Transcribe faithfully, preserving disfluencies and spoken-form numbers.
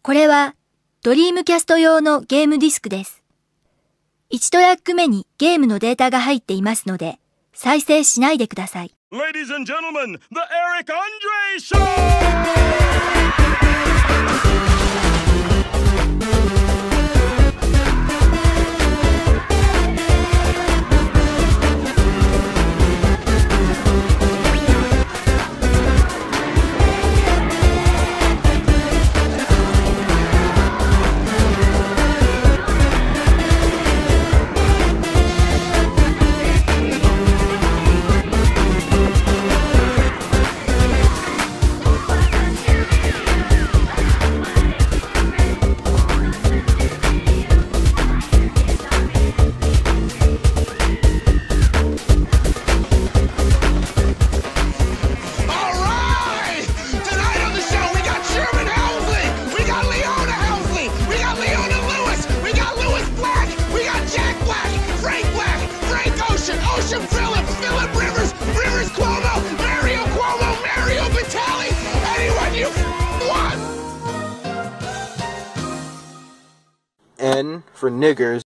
これはドリームキャスト用のゲームディスクです。いちトラック目にゲームのデータが入っていますので、再生しないでください。 Ladies and gentlemen, the Eric Andre Show! Ocean Phillip, Phillip Rivers, Rivers Cuomo, Mario Cuomo, Mario Batali, anyone you want! N for niggers.